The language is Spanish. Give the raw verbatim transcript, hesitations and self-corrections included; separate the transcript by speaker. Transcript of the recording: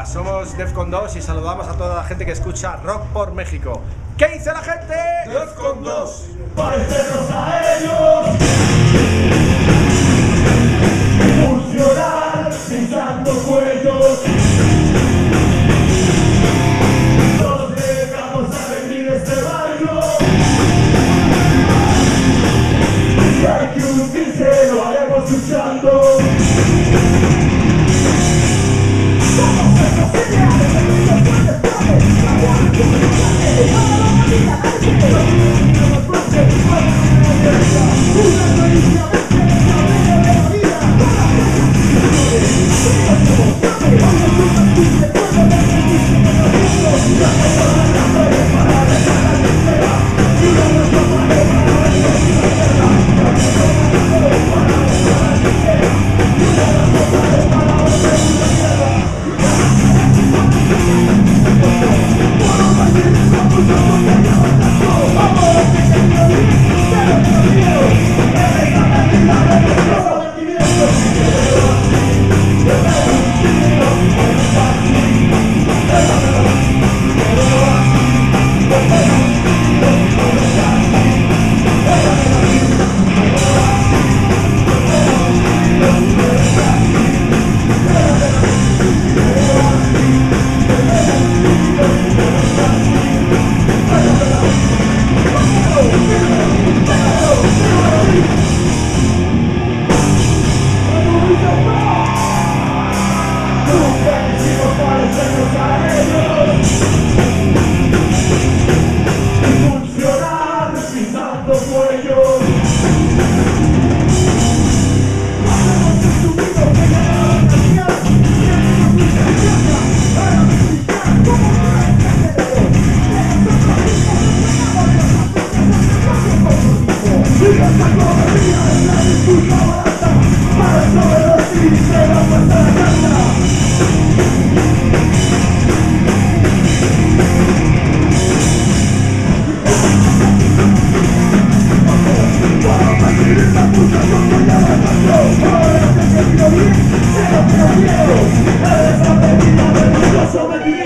Speaker 1: Hola, somos Defcon dos y saludamos a toda la gente que escucha Rock por México. ¿Qué dice la gente?
Speaker 2: Defcon dos.
Speaker 3: Parecernos a ellos, funcionar pisando cuellos. Nos llegamos a venir a este barrio. Si hay que hundirse, lo haremos luchando. Somos estos ideales de nuestros grandes planes. La buena comunidad, toda la vida, una caricia de la vida. Sobre